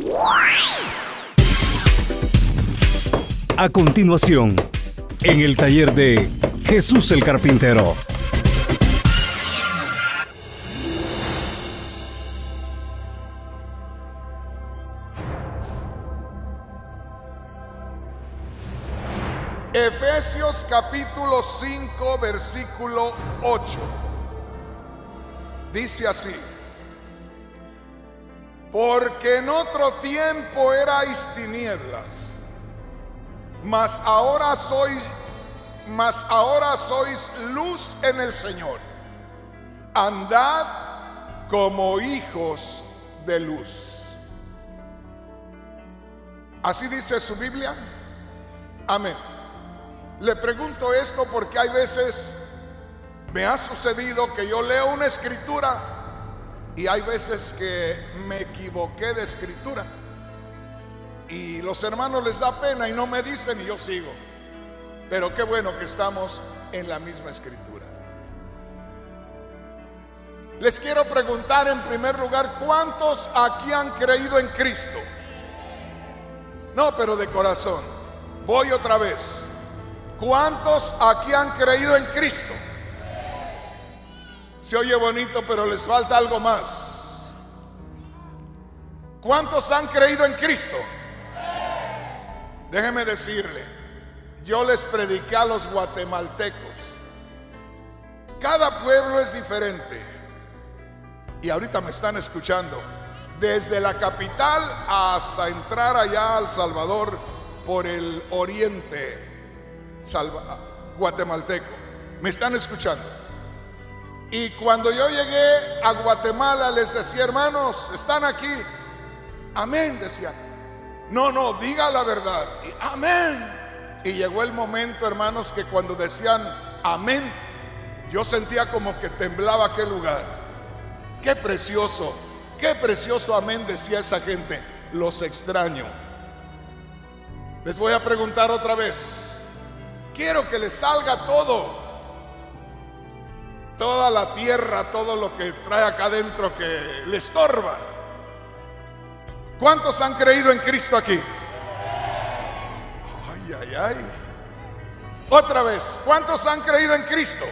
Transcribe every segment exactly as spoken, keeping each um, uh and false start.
A continuación, en el taller de Jesús el Carpintero. Efesios capítulo cinco, versículo ocho. Dice así: porque en otro tiempo erais tinieblas, mas ahora sois, mas ahora sois luz en el Señor. Andad como hijos de luz. Así dice su Biblia. Amén. Le pregunto esto porque hay veces me ha sucedido que yo leo una escritura y hay veces que me equivoqué de escritura y los hermanos les da pena y no me dicen y yo sigo. Pero qué bueno que estamos en la misma escritura. Les quiero preguntar en primer lugar, ¿cuántos aquí han creído en Cristo? No, pero de corazón. Voy otra vez. ¿Cuántos aquí han creído en Cristo? Se oye bonito, pero les falta algo más. ¿Cuántos han creído en Cristo? Déjeme decirle, yo les prediqué a los guatemaltecos. Cada pueblo es diferente. Y ahorita me están escuchando. Desde la capital hasta entrar allá al Salvador por el oriente Salva, guatemalteco. Me están escuchando. Y cuando yo llegué a Guatemala les decía, hermanos, ¿están aquí? Amén, decían. No, no, diga la verdad. Y, amén. Y llegó el momento, hermanos, que cuando decían amén, yo sentía como que temblaba aquel lugar. Qué precioso, qué precioso amén decía esa gente. Los extraño. Les voy a preguntar otra vez. Quiero que les salga todo, toda la tierra, todo lo que trae acá adentro que le estorba. ¿Cuántos han creído en Cristo aquí? Ay, ay, ay. Otra vez, ¿cuántos han creído en Cristo?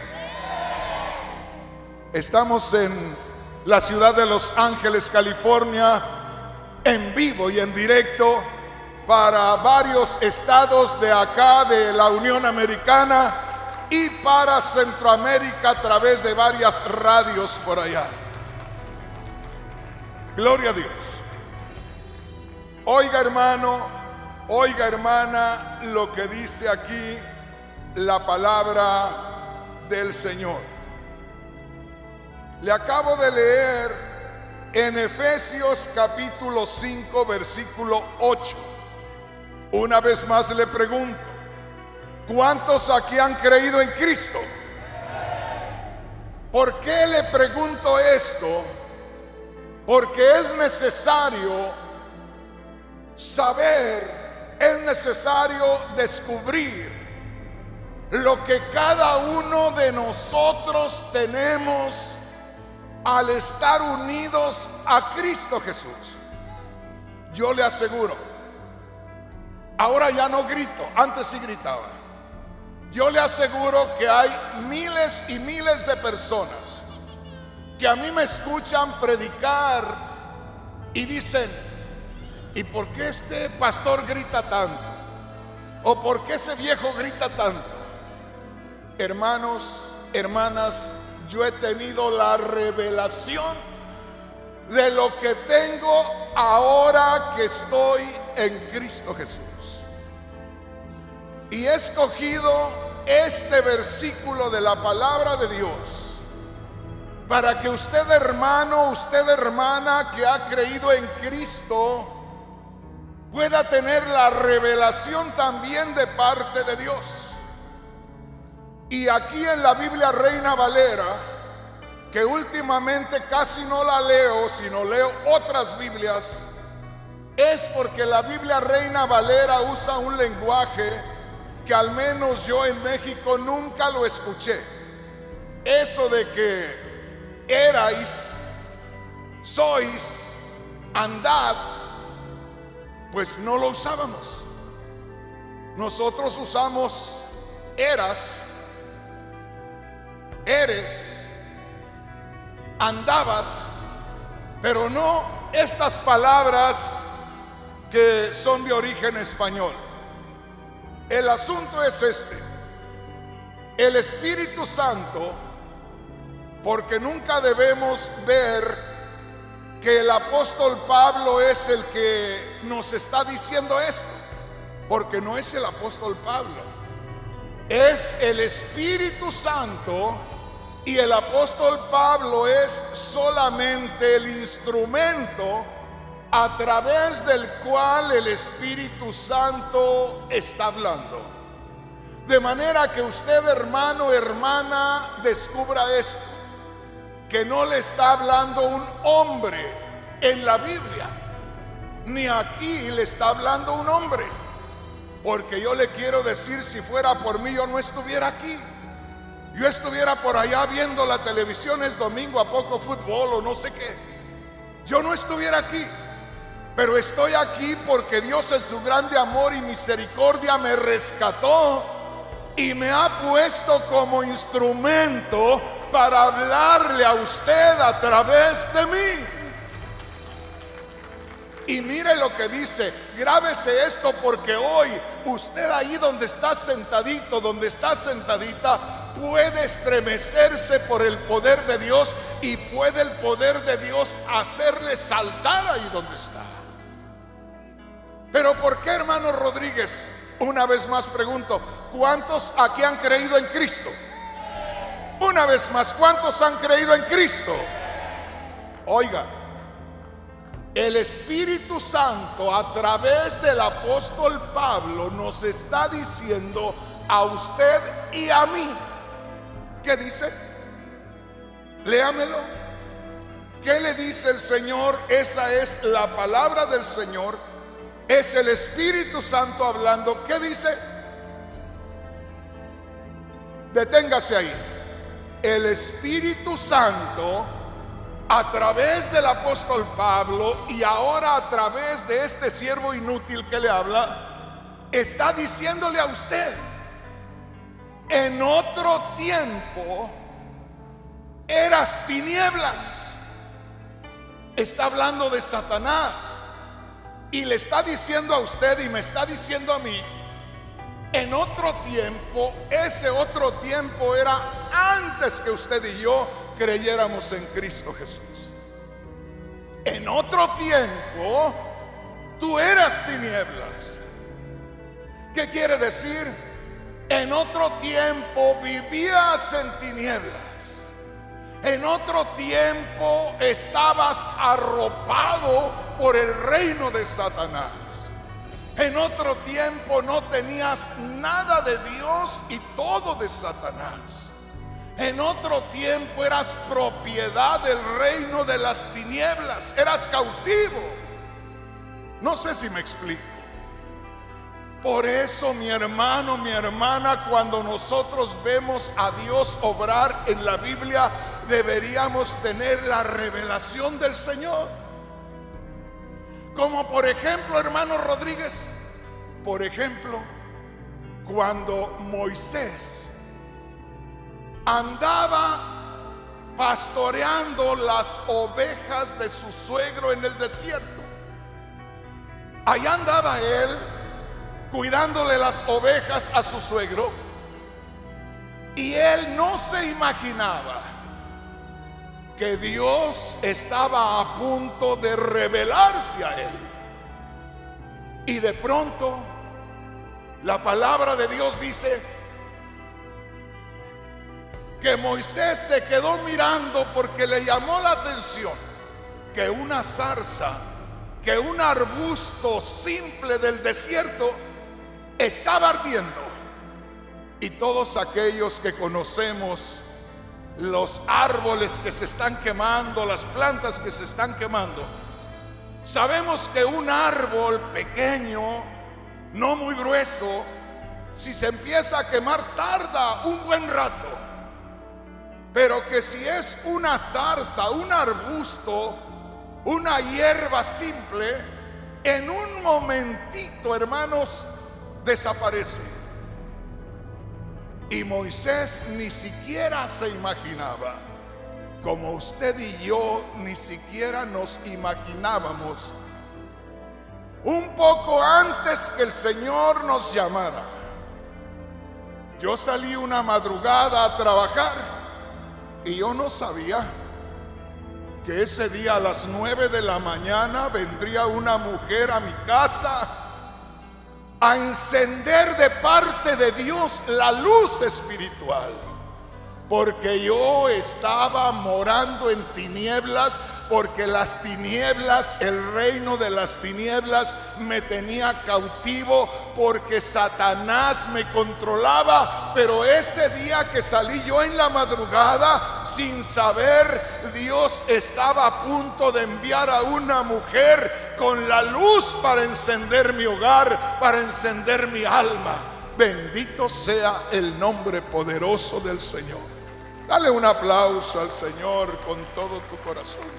Estamos en la ciudad de Los Ángeles, California, en vivo y en directo para varios estados de acá de la Unión Americana y para Centroamérica a través de varias radios por allá. Gloria a Dios. Oiga, hermano, oiga, hermana, lo que dice aquí la palabra del Señor. Le acabo de leer en Efesios capítulo cinco, versículo ocho. Una vez más le pregunto, ¿cuántos aquí han creído en Cristo? ¿Por qué le pregunto esto? Porque es necesario saber, es necesario descubrir lo que cada uno de nosotros tenemos al estar unidos a Cristo Jesús. Yo le aseguro, ahora ya no grito, antes sí gritaba. Yo le aseguro que hay miles y miles de personas que a mí me escuchan predicar y dicen, ¿y por qué este pastor grita tanto? ¿O por qué ese viejo grita tanto? Hermanos, hermanas, yo he tenido la revelación de lo que tengo ahora que estoy en Cristo Jesús. Y he escogido este versículo de la palabra de Dios para que usted, hermano, usted, hermana, que ha creído en Cristo, pueda tener la revelación también de parte de Dios. Y aquí en la Biblia Reina Valera, que últimamente casi no la leo, sino leo otras Biblias, es porque la Biblia Reina Valera usa un lenguaje que al menos yo en México nunca lo escuché. Eso de que erais, sois, andad, pues no lo usábamos. Nosotros usamos eras, eres, andabas, pero no estas palabras que son de origen español. El asunto es este: el Espíritu Santo, porque nunca debemos ver que el apóstol Pablo es el que nos está diciendo esto, porque no es el apóstol Pablo, es el Espíritu Santo, y el apóstol Pablo es solamente el instrumento a través del cual el Espíritu Santo está hablando. De manera que usted, hermano, hermana, descubra esto, que no le está hablando un hombre en la Biblia, ni aquí le está hablando un hombre. Porque yo le quiero decir, si fuera por mí, yo no estuviera aquí. Yo estuviera por allá viendo la televisión, es domingo, a poco fútbol o no sé qué. Yo no estuviera aquí, pero estoy aquí porque Dios en su grande amor y misericordia me rescató y me ha puesto como instrumento para hablarle a usted a través de mí. Y mire lo que dice, grábese esto, porque hoy usted ahí donde está sentadito, donde está sentadita, puede estremecerse por el poder de Dios, y puede el poder de Dios hacerle saltar ahí donde está. Pero ¿por qué, hermano Rodríguez? Una vez más pregunto, ¿cuántos aquí han creído en Cristo? Una vez más, ¿cuántos han creído en Cristo? Oiga, el Espíritu Santo a través del apóstol Pablo nos está diciendo a usted y a mí. ¿Qué dice? Léamelo. ¿Qué le dice el Señor? Esa es la palabra del Señor. Es el Espíritu Santo hablando. ¿Qué dice? Deténgase ahí. El Espíritu Santo, a través del apóstol Pablo y ahora a través de este siervo inútil que le habla, está diciéndole a usted: en otro tiempo eras tinieblas. Está hablando de Satanás y le está diciendo a usted y me está diciendo a mí: en otro tiempo, ese otro tiempo era antes que usted y yo creyéramos en Cristo Jesús. En otro tiempo tú eras tinieblas. ¿Qué quiere decir? En otro tiempo vivías en tinieblas. En otro tiempo estabas arropado por el reino de Satanás. En otro tiempo no tenías nada de Dios y todo de Satanás. En otro tiempo eras propiedad del reino de las tinieblas, eras cautivo. No sé si me explico. Por eso, mi hermano, mi hermana, cuando nosotros vemos a Dios obrar en la Biblia, deberíamos tener la revelación del Señor. Como por ejemplo, hermano Rodríguez, por ejemplo, cuando Moisés andaba pastoreando las ovejas de su suegro en el desierto. Allá andaba él cuidándole las ovejas a su suegro, y él no se imaginaba que Dios estaba a punto de revelarse a él. Y de pronto la palabra de Dios dice que Moisés se quedó mirando porque le llamó la atención que una zarza, que un arbusto simple del desierto estaba ardiendo. Y todos aquellos que conocemos los árboles que se están quemando, las plantas que se están quemando, sabemos que un árbol pequeño, no muy grueso, si se empieza a quemar tarda un buen rato. Pero que si es una zarza, un arbusto, una hierba simple, en un momentito, hermanos, desaparece. Y Moisés ni siquiera se imaginaba, como usted y yo ni siquiera nos imaginábamos, un poco antes que el Señor nos llamara. Yo salí una madrugada a trabajar y yo no sabía que ese día a las nueve de la mañana vendría una mujer a mi casa a encender de parte de Dios la luz espiritual, porque yo estaba morando en tinieblas, porque las tinieblas, el reino de las tinieblas me tenía cautivo, porque Satanás me controlaba. Pero ese día que salí yo en la madrugada, sin saber, Dios estaba a punto de enviar a una mujer con la luz para encender mi hogar, para encender mi alma. Bendito sea el nombre poderoso del Señor. Dale un aplauso al Señor con todo tu corazón.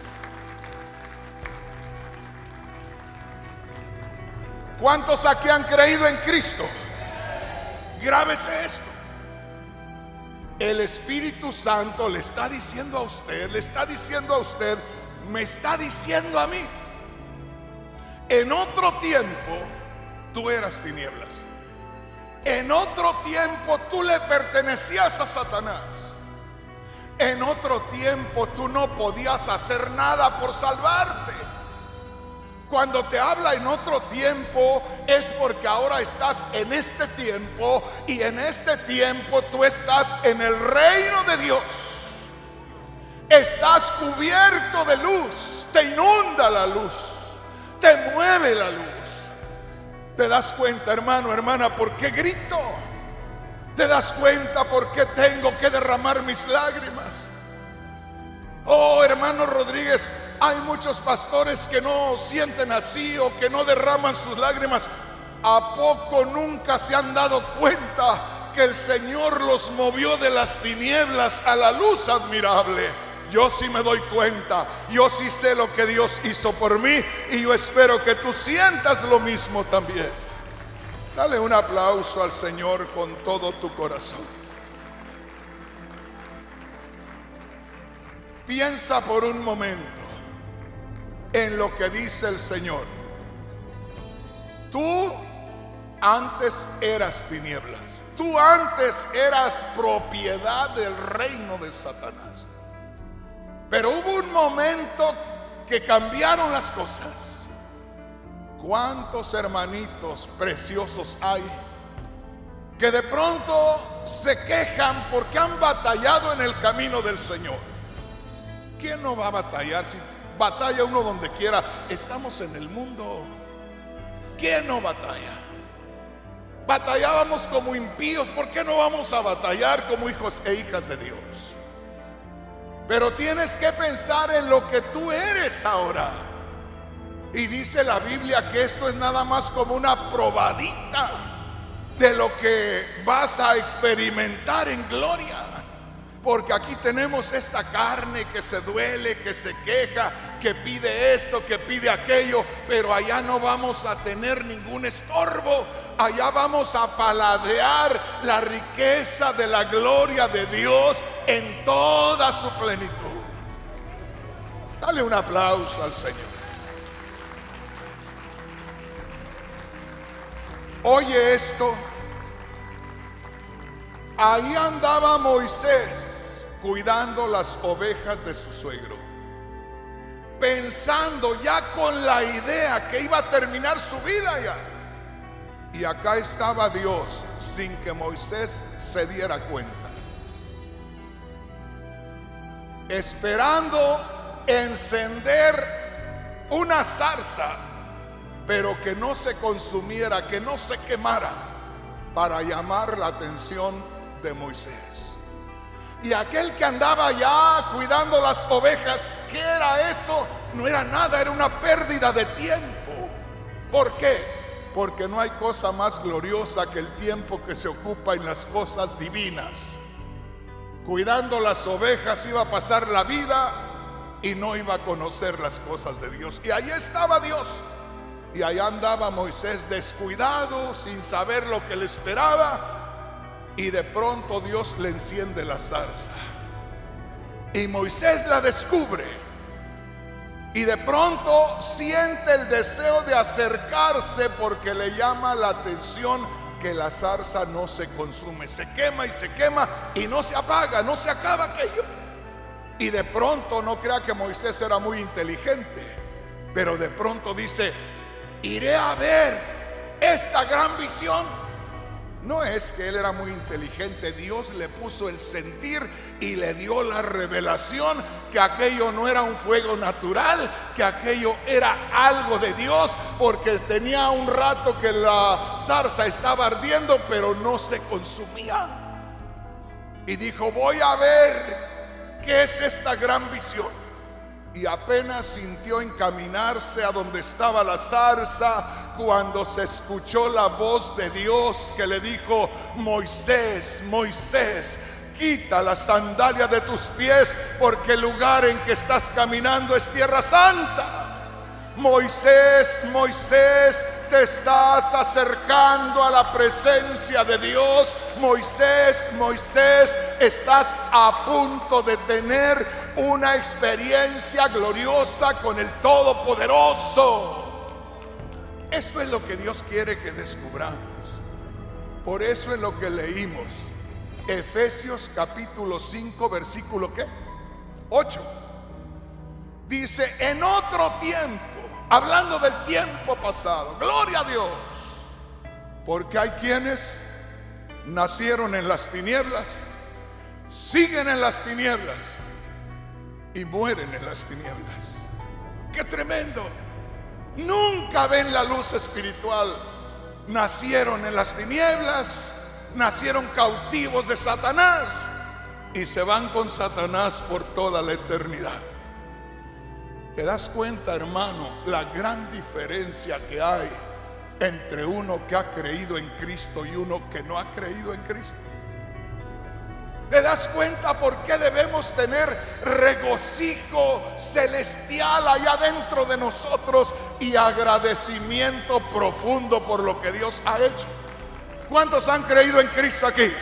¿Cuántos aquí han creído en Cristo? Grábese esto. El Espíritu Santo le está diciendo a usted, le está diciendo a usted, me está diciendo a mí: en otro tiempo tú eras tinieblas. En otro tiempo tú le pertenecías a Satanás. En otro tiempo tú no podías hacer nada por salvarte. Cuando te habla en otro tiempo es porque ahora estás en este tiempo, y en este tiempo tú estás en el reino de Dios. Estás cubierto de luz, te inunda la luz, te mueve la luz. ¿Te das cuenta, hermano, hermana, por qué grito? ¿Te das cuenta por qué tengo que derramar mis lágrimas? Oh, hermano Rodríguez, hay muchos pastores que no sienten así o que no derraman sus lágrimas. ¿A poco nunca se han dado cuenta que el Señor los movió de las tinieblas a la luz admirable? Yo sí me doy cuenta, yo sí sé lo que Dios hizo por mí, y yo espero que tú sientas lo mismo también. Dale un aplauso al Señor con todo tu corazón. Piensa por un momento en lo que dice el Señor. Tú antes eras tinieblas, tú antes eras propiedad del reino de Satanás. Pero hubo un momento que cambiaron las cosas. ¿Cuántos hermanitos preciosos hay que de pronto se quejan porque han batallado en el camino del Señor? ¿Quién no va a batallar? Si batalla uno donde quiera, estamos en el mundo. ¿Quién no batalla? Batallábamos como impíos, ¿por qué no vamos a batallar como hijos e hijas de Dios? Pero tienes que pensar en lo que tú eres ahora. Y dice la Biblia que esto es nada más como una probadita de lo que vas a experimentar en gloria. Porque aquí tenemos esta carne que se duele, que se queja, que pide esto, que pide aquello. Pero allá no vamos a tener ningún estorbo. Allá vamos a paladear la riqueza de la gloria de Dios en toda su plenitud. Dale un aplauso al Señor. Oye esto. Ahí andaba Moisés cuidando las ovejas de su suegro, pensando ya con la idea que iba a terminar su vida ya. Y acá estaba Dios sin que Moisés se diera cuenta, esperando encender una zarza, pero que no se consumiera, que no se quemara, para llamar la atención de Moisés. Y aquel que andaba ya cuidando las ovejas, ¿qué era eso? No era nada, era una pérdida de tiempo. ¿Por qué? Porque no hay cosa más gloriosa que el tiempo que se ocupa en las cosas divinas. Cuidando las ovejas iba a pasar la vida y no iba a conocer las cosas de Dios. Y ahí estaba Dios Y allá andaba Moisés descuidado, sin saber lo que le esperaba. Y de pronto Dios le enciende la zarza. Y Moisés la descubre. Y de pronto siente el deseo de acercarse, porque le llama la atención que la zarza no se consume. Se quema y se quema y no se apaga, no se acaba aquello. Y de pronto, no crea que Moisés era muy inteligente, pero de pronto dice: iré a ver esta gran visión. No es que él era muy inteligente, Dios le puso el sentir y le dio la revelación que aquello no era un fuego natural, que aquello era algo de Dios, porque tenía un rato que la zarza estaba ardiendo, pero no se consumía. Y dijo: voy a ver qué es esta gran visión. Y apenas sintió encaminarse a donde estaba la zarza, cuando se escuchó la voz de Dios que le dijo: Moisés, Moisés, quita la sandalia de tus pies, porque el lugar en que estás caminando es tierra santa. Moisés, Moisés, te estás acercando a la presencia de Dios. Moisés, Moisés, estás a punto de tener una experiencia gloriosa con el Todopoderoso. Eso es lo que Dios quiere que descubramos. Por eso es lo que leímos Efesios capítulo cinco, versículo ¿qué? ocho. Dice: en otro tiempo, hablando del tiempo pasado, gloria a Dios, porque hay quienes nacieron en las tinieblas, siguen en las tinieblas y mueren en las tinieblas. ¡Qué tremendo! Nunca ven la luz espiritual. Nacieron en las tinieblas, nacieron cautivos de Satanás y se van con Satanás por toda la eternidad. ¿Te das cuenta, hermano, la gran diferencia que hay entre uno que ha creído en Cristo y uno que no ha creído en Cristo? ¿Te das cuenta por qué debemos tener regocijo celestial allá dentro de nosotros y agradecimiento profundo por lo que Dios ha hecho? ¿Cuántos han creído en Cristo aquí?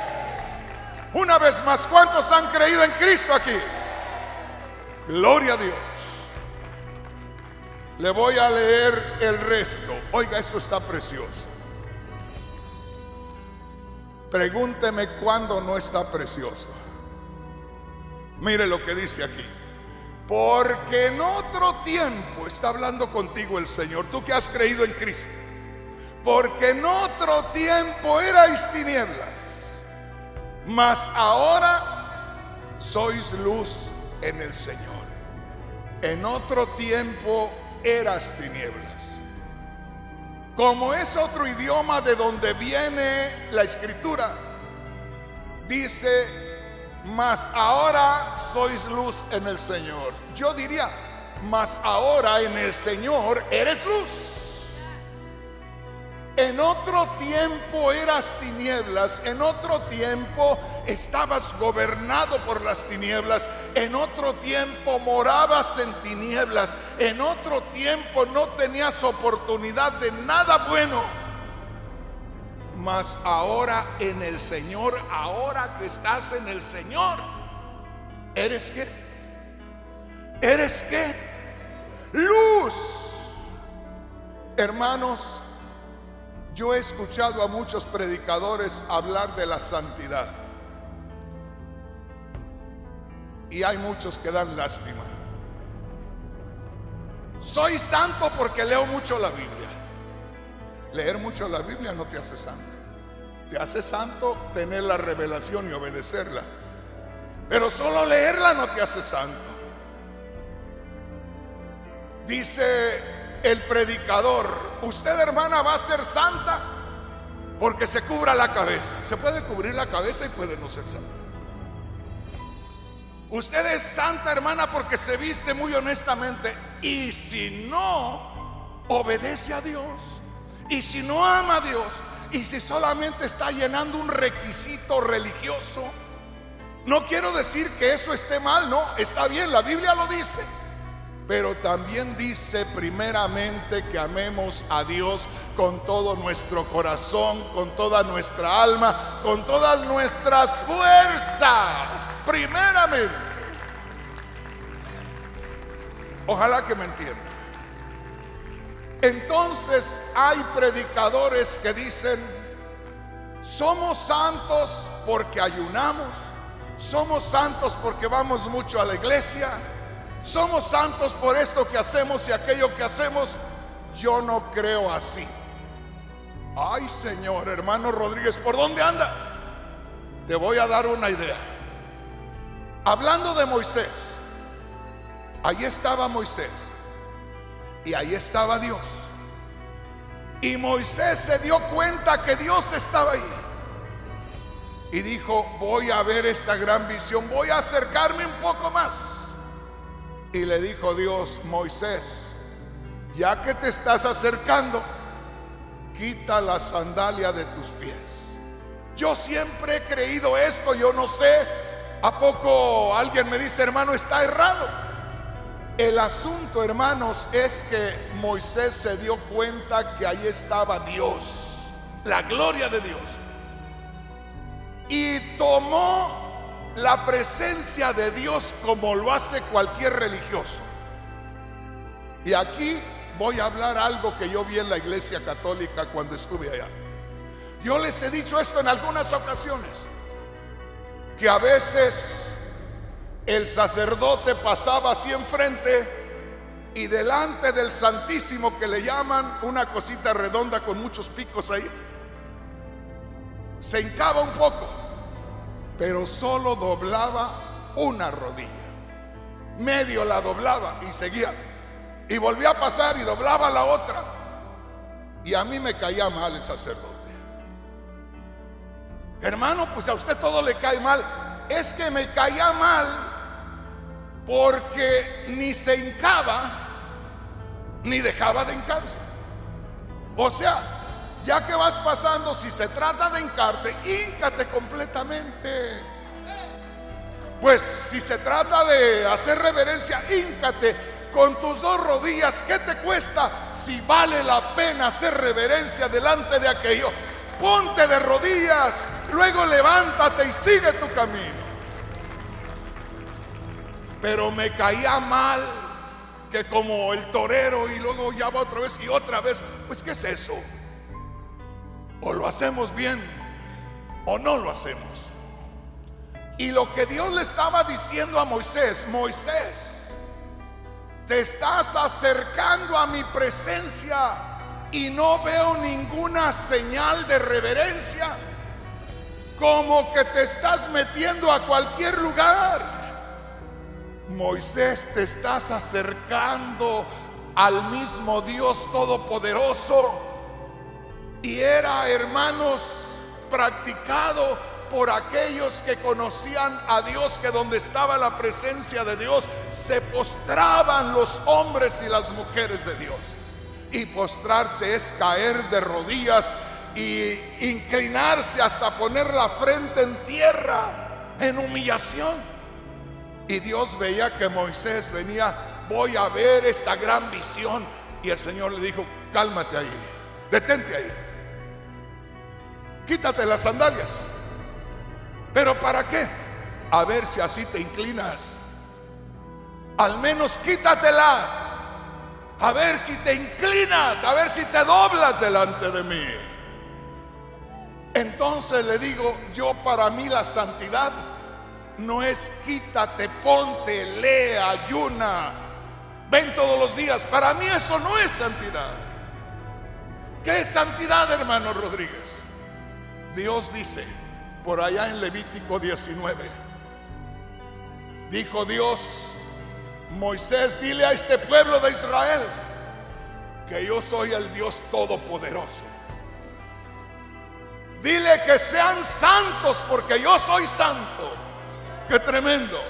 Una vez más, ¿cuántos han creído en Cristo aquí? Gloria a Dios. Le voy a leer el resto. Oiga, esto está precioso. Pregúnteme cuándo no está precioso. Mire lo que dice aquí: porque en otro tiempo, está hablando contigo el Señor, tú que has creído en Cristo, porque en otro tiempo erais tinieblas, mas ahora sois luz en el Señor. En otro tiempo eras tinieblas. Como es otro idioma de donde viene la escritura, dice: mas ahora sois luz en el Señor. Yo diría: mas ahora en el Señor eres luz. En otro tiempo eras tinieblas, en otro tiempo estabas gobernado por las tinieblas, en otro tiempo morabas en tinieblas, en otro tiempo no tenías oportunidad de nada bueno. Mas ahora en el Señor, ahora que estás en el Señor, ¿eres qué? ¿Eres qué? Luz. Hermanos, yo he escuchado a muchos predicadores hablar de la santidad, y hay muchos que dan lástima. Soy santo porque leo mucho la Biblia. Leer mucho la Biblia no te hace santo. Te hace santo tener la revelación y obedecerla, pero solo leerla no te hace santo. Dice el predicador: usted, hermana, va a ser santa porque se cubra la cabeza. Se puede cubrir la cabeza y puede no ser santa. Usted es santa, hermana, porque se viste muy honestamente. Y si no obedece a Dios, y si no ama a Dios, y si solamente está llenando un requisito religioso, no quiero decir que eso esté mal, no, está bien, la Biblia lo dice. Pero también dice primeramente que amemos a Dios con todo nuestro corazón, con toda nuestra alma, con todas nuestras fuerzas. Primeramente. Ojalá que me entiendan. Entonces hay predicadores que dicen: somos santos porque ayunamos, somos santos porque vamos mucho a la iglesia, somos santos por esto que hacemos y aquello que hacemos. Yo no creo así. Ay, Señor, hermano Rodríguez, ¿por dónde anda? Te voy a dar una idea. Hablando de Moisés, ahí estaba Moisés y ahí estaba Dios. Y Moisés se dio cuenta que Dios estaba ahí y dijo: voy a ver esta gran visión, voy a acercarme un poco más. Y le dijo Dios: Moisés, ya que te estás acercando, quita la sandalia de tus pies. Yo siempre he creído esto, yo no sé, ¿a poco alguien me dice: hermano, está errado? El asunto, hermanos, es que Moisés se dio cuenta que ahí estaba Dios, la gloria de Dios, y tomó la presencia de Dios como lo hace cualquier religioso. Y aquí voy a hablar algo que yo vi en la iglesia católica cuando estuve allá. Yo les he dicho esto en algunas ocasiones, que a veces el sacerdote pasaba así enfrente y delante del Santísimo, que le llaman una cosita redonda con muchos picos ahí, se hincaba un poco, pero solo doblaba una rodilla, medio la doblaba y seguía, y volvía a pasar y doblaba la otra. Y a mí me caía mal el sacerdote. Hermano, pues a usted todo le cae mal. Es que me caía mal porque ni se hincaba ni dejaba de hincarse. O sea, ya que vas pasando, si se trata de hincarte, híncate completamente. Pues si se trata de hacer reverencia, híncate con tus dos rodillas. ¿Qué te cuesta si vale la pena hacer reverencia delante de aquello? Ponte de rodillas, luego levántate y sigue tu camino. Pero me caía mal que como el torero, y luego ya va otra vez y otra vez. Pues ¿qué es eso? O lo hacemos bien o no lo hacemos. Y lo que Dios le estaba diciendo a Moisés: Moisés, te estás acercando a mi presencia y no veo ninguna señal de reverencia, como que te estás metiendo a cualquier lugar. Moisés, te estás acercando al mismo Dios Todopoderoso. Y era, hermanos, practicado por aquellos que conocían a Dios, que donde estaba la presencia de Dios se postraban los hombres y las mujeres de Dios. Y postrarse es caer de rodillas y inclinarse hasta poner la frente en tierra en humillación. Y Dios veía que Moisés venía: voy a ver esta gran visión. Y el Señor le dijo: cálmate ahí, detente ahí, quítate las sandalias. ¿Pero para qué? A ver si así te inclinas. Al menos quítatelas, a ver si te inclinas, a ver si te doblas delante de mí. Entonces le digo yo: para mí la santidad no es quítate, ponte, lee, ayuna, ven todos los días. Para mí eso no es santidad. ¿Qué es santidad, hermano Rodríguez? Dios dice por allá en Levítico diecinueve, dijo Dios: Moisés, dile a este pueblo de Israel que yo soy el Dios Todopoderoso. Dile que sean santos porque yo soy santo. ¡Qué tremendo!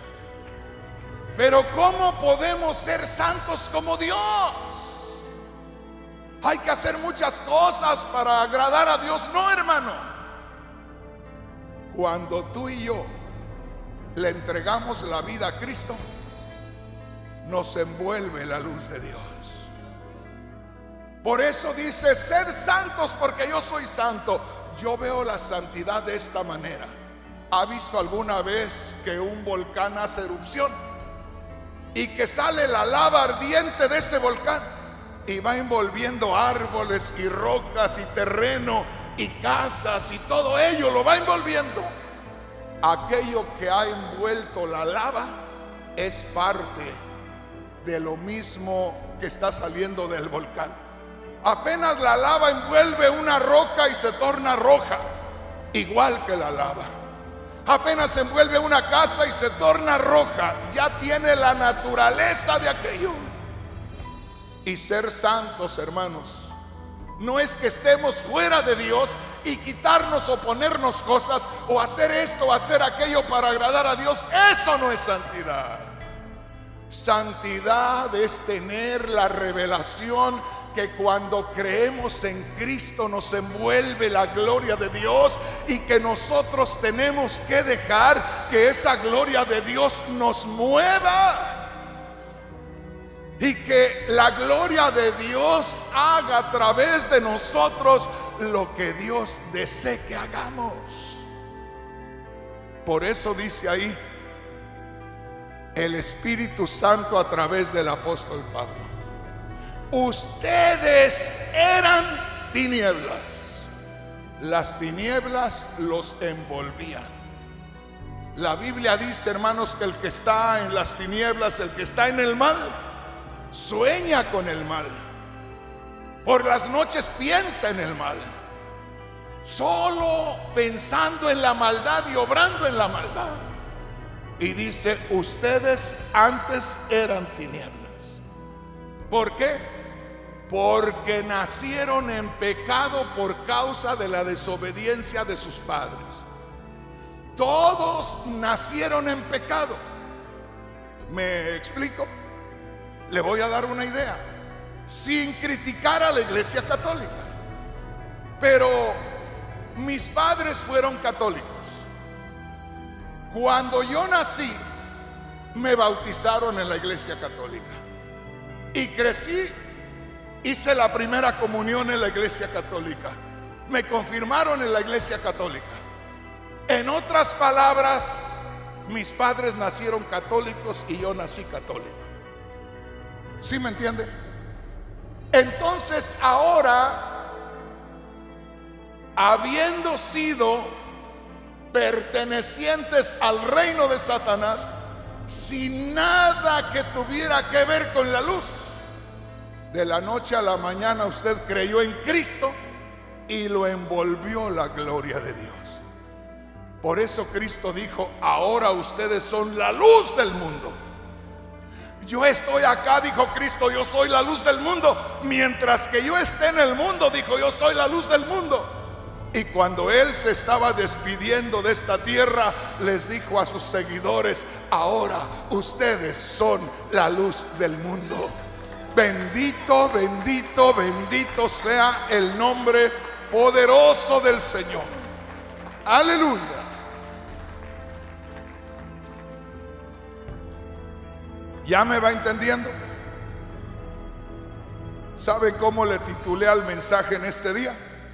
Pero ¿cómo podemos ser santos como Dios? Hay que hacer muchas cosas para agradar a Dios. No, hermano. Cuando tú y yo le entregamos la vida a Cristo, nos envuelve la luz de Dios. Por eso dice: sed santos porque yo soy santo. Yo veo la santidad de esta manera. ¿Ha visto alguna vez que un volcán hace erupción y que sale la lava ardiente de ese volcán y va envolviendo árboles y rocas y terreno y casas y todo ello lo va envolviendo? Aquello que ha envuelto la lava es parte de lo mismo que está saliendo del volcán. Apenas la lava envuelve una roca y se torna roja, igual que la lava. Apenas envuelve una casa y se torna roja, ya tiene la naturaleza de aquello. Y ser santos, hermanos, no es que estemos fuera de Dios y quitarnos o ponernos cosas o hacer esto o hacer aquello para agradar a Dios. Eso no es santidad. Santidad es tener la revelación que cuando creemos en Cristo nos envuelve la gloria de Dios, y que nosotros tenemos que dejar que esa gloria de Dios nos mueva, y que la gloria de Dios haga a través de nosotros lo que Dios desee que hagamos. Por eso dice ahí el Espíritu Santo a través del apóstol Pablo: ustedes eran tinieblas. Las tinieblas los envolvían. La Biblia dice, hermanos, que el que está en las tinieblas, el que está en el mal, sueña con el mal. Por las noches piensa en el mal, solo pensando en la maldad y obrando en la maldad. Y dice: ustedes antes eran tinieblas. ¿Por qué? Porque nacieron en pecado por causa de la desobediencia de sus padres. Todos nacieron en pecado. ¿Me explico? Le voy a dar una idea, sin criticar a la Iglesia Católica. Pero mis padres fueron católicos. Cuando yo nací, me bautizaron en la Iglesia Católica. Y crecí, hice la primera comunión en la Iglesia Católica. Me confirmaron en la Iglesia Católica. En otras palabras, mis padres nacieron católicos y yo nací católico. ¿Sí me entiende? Entonces ahora, habiendo sido pertenecientes al reino de Satanás, sin nada que tuviera que ver con la luz, de la noche a la mañana usted creyó en Cristo y lo envolvió la gloria de Dios. Por eso Cristo dijo: ahora ustedes son la luz del mundo. Yo estoy acá, dijo Cristo, yo soy la luz del mundo. Mientras que yo esté en el mundo, dijo, yo soy la luz del mundo. Y cuando Él se estaba despidiendo de esta tierra, les dijo a sus seguidores: ahora ustedes son la luz del mundo. Bendito, bendito, bendito sea el nombre poderoso del Señor. Aleluya. ¿Ya me va entendiendo? ¿Sabe cómo le titulé al mensaje en este día?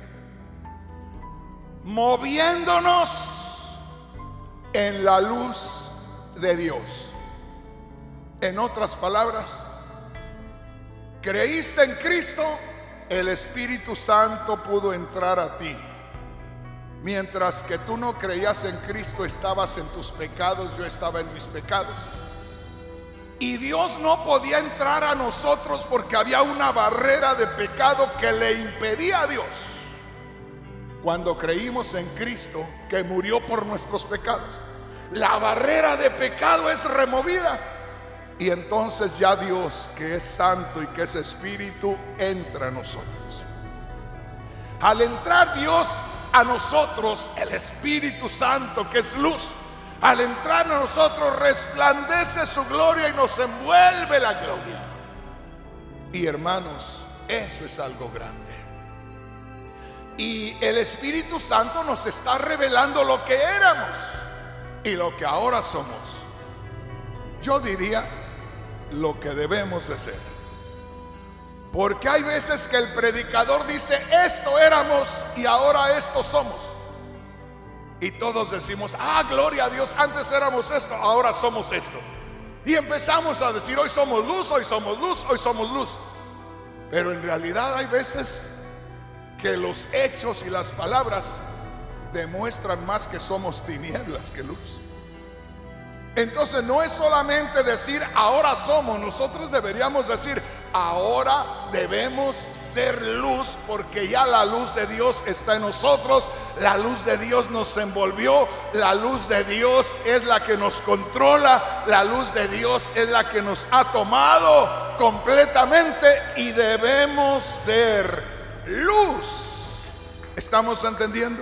Moviéndonos en la luz de Dios. En otras palabras, creíste en Cristo, el Espíritu Santo pudo entrar a ti. Mientras que tú no creías en Cristo, estabas en tus pecados, yo estaba en mis pecados. Y Dios no podía entrar a nosotros porque había una barrera de pecado que le impedía a Dios. Cuando creímos en Cristo, que murió por nuestros pecados, la barrera de pecado es removida. Y entonces ya Dios, que es santo y que es espíritu, entra a nosotros. Al entrar Dios a nosotros, el Espíritu Santo, que es luz, al entrar a nosotros resplandece su gloria y nos envuelve la gloria. Y hermanos, eso es algo grande. Y el Espíritu Santo nos está revelando lo que éramos y lo que ahora somos. Yo diría, lo que debemos de ser. Porque hay veces que el predicador dice, esto éramos y ahora esto somos. Y todos decimos, ah, gloria a Dios, antes éramos esto, ahora somos esto. Y empezamos a decir, hoy somos luz, hoy somos luz, hoy somos luz. Pero en realidad hay veces que los hechos y las palabras demuestran más que somos tinieblas que luz. Entonces no es solamente decir ahora somos, nosotros deberíamos decir ahora debemos ser luz, porque ya la luz de Dios está en nosotros, la luz de Dios nos envolvió, la luz de Dios es la que nos controla, la luz de Dios es la que nos ha tomado completamente y debemos ser luz. ¿Estamos entendiendo?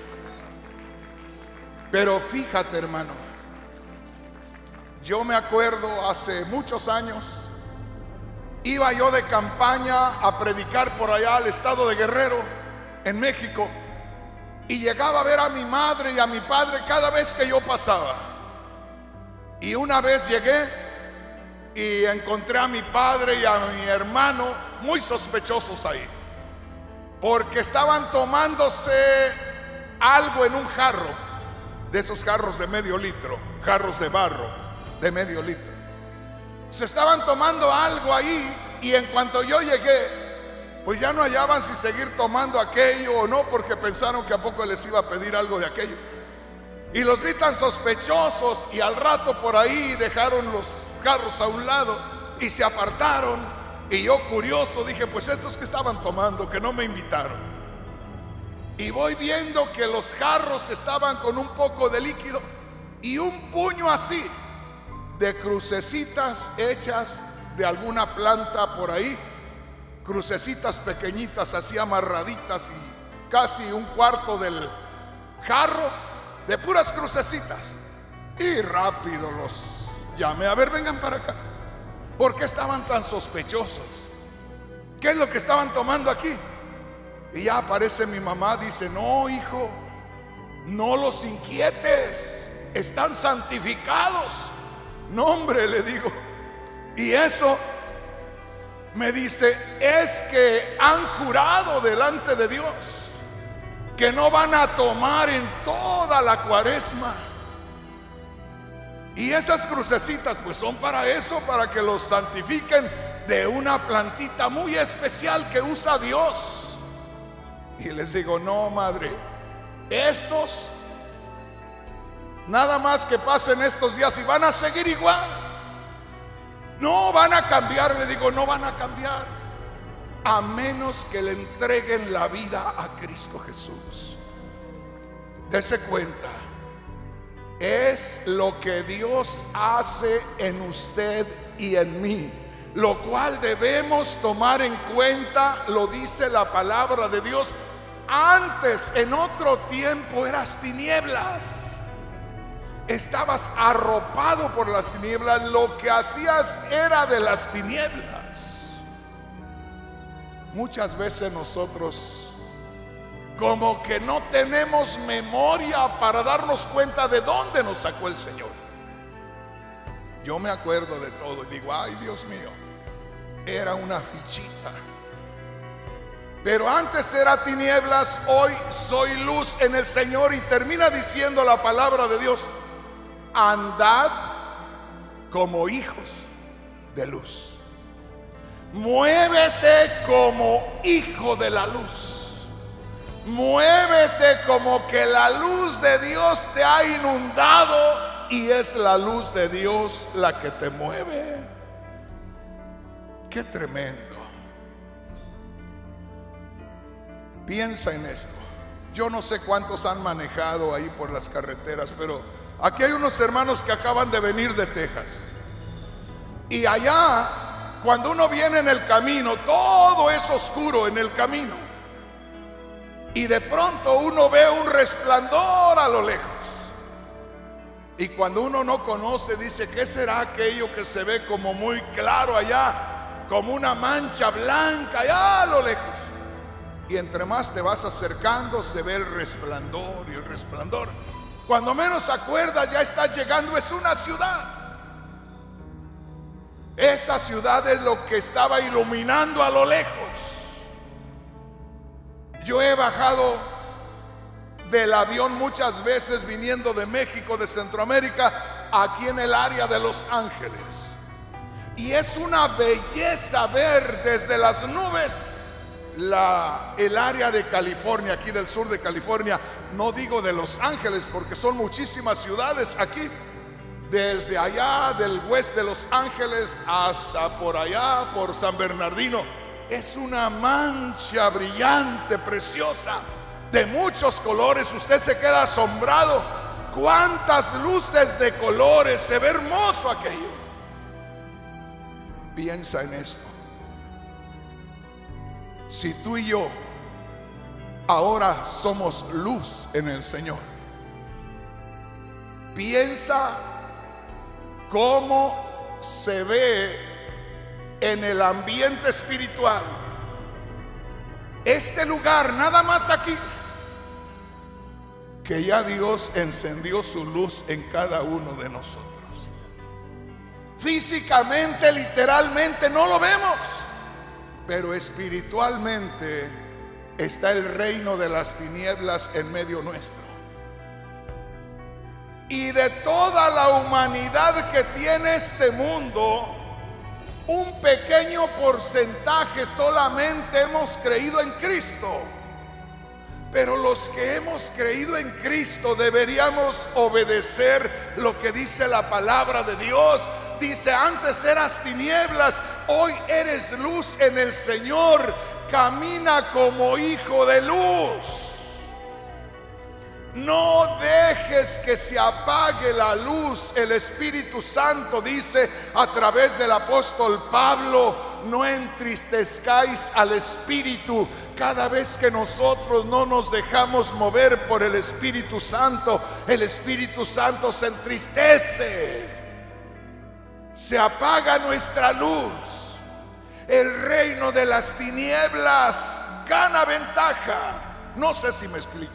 Pero fíjate, hermano, yo me acuerdo hace muchos años, iba yo de campaña a predicar por allá al estado de Guerrero, en México, y llegaba a ver a mi madre y a mi padre cada vez que yo pasaba. Y una vez llegué y encontré a mi padre y a mi hermano muy sospechosos ahí, porque estaban tomándose algo en un jarro, de esos jarros de medio litro, jarros de barro de medio litro. Se estaban tomando algo ahí, y en cuanto yo llegué, pues ya no hallaban si seguir tomando aquello o no, porque pensaron que a poco les iba a pedir algo de aquello. Y los vi tan sospechosos, y al rato por ahí dejaron los jarros a un lado y se apartaron. Y yo, curioso, dije, pues estos que estaban tomando, que no me invitaron. Y voy viendo que los jarros estaban con un poco de líquido y un puño así de crucecitas hechas de alguna planta por ahí, crucecitas pequeñitas así amarraditas, y casi un cuarto del jarro de puras crucecitas. Y rápido los llamé, a ver, vengan para acá. ¿Por qué estaban tan sospechosos? ¿Qué es lo que estaban tomando aquí? Y ya aparece mi mamá, dice, no, hijo, no los inquietes, están santificados. No, hombre, le digo. Y eso me dice, es que han jurado delante de Dios que no van a tomar en toda la cuaresma. Y esas crucecitas pues son para eso, para que los santifiquen de una plantita muy especial que usa Dios. Y les digo, no, madre, estos nada más que pasen estos días y van a seguir igual. No van a cambiar, le digo, no van a cambiar, a menos que le entreguen la vida a Cristo Jesús. Dese cuenta, es lo que Dios hace en usted y en mí, lo cual debemos tomar en cuenta. Lo dice la palabra de Dios. Antes, en otro tiempo, eras tinieblas, estabas arropado por las tinieblas, lo que hacías era de las tinieblas. Muchas veces nosotros como que no tenemos memoria para darnos cuenta de dónde nos sacó el Señor. Yo me acuerdo de todo y digo, ay, Dios mío, era una fichita. Pero antes era tinieblas, hoy soy luz en el Señor. Y termina diciendo la palabra de Dios, andad como hijos de luz. Muévete como hijo de la luz. Muévete como que la luz de Dios te ha inundado, y es la luz de Dios la que te mueve. Qué tremendo. Piensa en esto. Yo no sé cuántos han manejado ahí por las carreteras, pero aquí hay unos hermanos que acaban de venir de Texas. Y allá, cuando uno viene en el camino, todo es oscuro en el camino. Y de pronto uno ve un resplandor a lo lejos. Y cuando uno no conoce, dice, ¿qué será aquello que se ve como muy claro allá? Como una mancha blanca allá a lo lejos. Y entre más te vas acercando, se ve el resplandor y el resplandor. Cuando menos acuerdas, ya estás llegando, es una ciudad. Esa ciudad es lo que estaba iluminando a lo lejos. Yo he bajado del avión muchas veces viniendo de México, de Centroamérica, aquí en el área de Los Ángeles. Y es una belleza ver desde las nubes la, el área de California, aquí del sur de California. No digo de Los Ángeles porque son muchísimas ciudades aquí. Desde allá del oeste de Los Ángeles hasta por allá, por San Bernardino. Es una mancha brillante, preciosa, de muchos colores. Usted se queda asombrado. Cuántas luces de colores. Se ve hermoso aquello. Piensa en esto. Si tú y yo ahora somos luz en el Señor, piensa cómo se ve en el ambiente espiritual este lugar, nada más aquí, que ya Dios encendió su luz en cada uno de nosotros. Físicamente, literalmente no lo vemos, pero espiritualmente está el reino de las tinieblas en medio nuestro. Y de toda la humanidad que tiene este mundo, un pequeño porcentaje solamente hemos creído en Cristo. Pero los que hemos creído en Cristo deberíamos obedecer lo que dice la palabra de Dios. Dice: antes eras tinieblas, hoy eres luz en el Señor. Camina como hijo de luz. No dejes que se apague la luz. El Espíritu Santo dice a través del apóstol Pablo: no entristezcáis al Espíritu. Cada vez que nosotros no nos dejamos mover por el Espíritu Santo, el Espíritu Santo se entristece, se apaga nuestra luz. El reino de las tinieblas gana ventaja. No sé si me explico.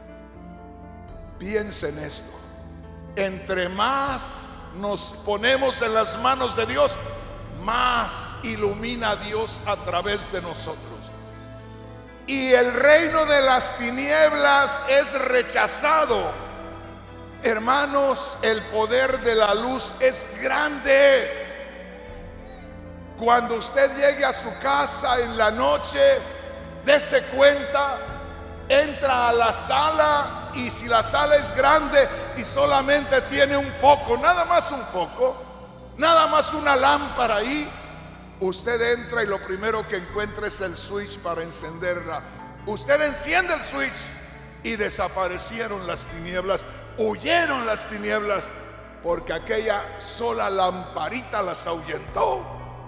Piensa en esto. Entre más nos ponemos en las manos de Dios, más ilumina Dios a través de nosotros. Y el reino de las tinieblas es rechazado. Hermanos, el poder de la luz es grande. Cuando usted llegue a su casa en la noche, dése cuenta, entra a la sala. Y si la sala es grande y solamente tiene un foco, nada más un foco, nada más una lámpara ahí, usted entra y lo primero que encuentra es el switch para encenderla. Usted enciende el switch y desaparecieron las tinieblas, huyeron las tinieblas, porque aquella sola lamparita las ahuyentó.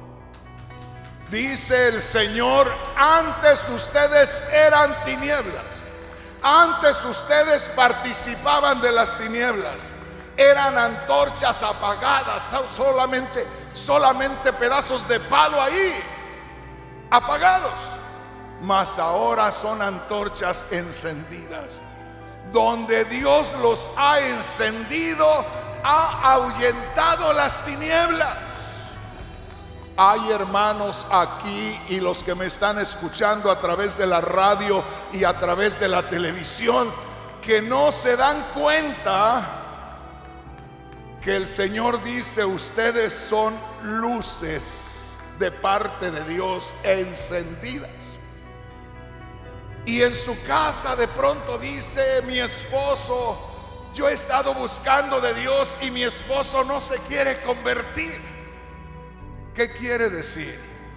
Dice el Señor: antes ustedes eran tinieblas. Antes ustedes participaban de las tinieblas. Eran antorchas apagadas, solamente, solamente pedazos de palo ahí, apagados. Mas ahora son antorchas encendidas. Donde Dios los ha encendido, ha ahuyentado las tinieblas. Hay hermanos aquí y los que me están escuchando a través de la radio y a través de la televisión, que no se dan cuenta que el Señor dice: ustedes son luces de parte de Dios encendidas. Y en su casa de pronto dice: mi esposo, yo he estado buscando de Dios y mi esposo no se quiere convertir. ¿Qué quiere decir?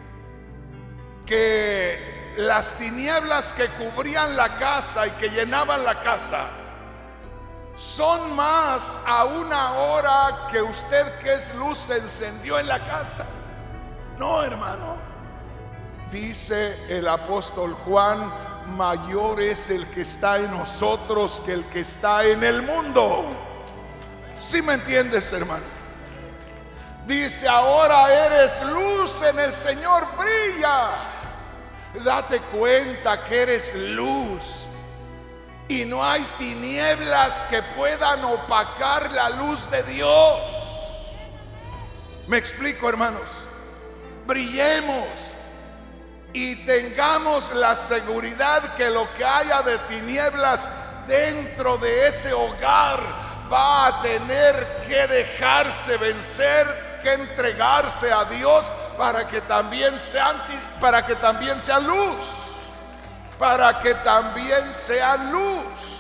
Que las tinieblas que cubrían la casa y que llenaban la casa son más a una hora que usted, que es luz, se encendió en la casa. No, hermano. Dice el apóstol Juan: mayor es el que está en nosotros que el que está en el mundo. ¿Sí me entiendes, hermano? Dice: ahora eres luz en el Señor, brilla. Date cuenta que eres luz y no hay tinieblas que puedan opacar la luz de Dios. Me explico, hermanos. Brillemos y tengamos la seguridad que lo que haya de tinieblas dentro de ese hogar va a tener que dejarse vencer, que entregarse a Dios para que también sea, para que también sea luz, para que también sea luz.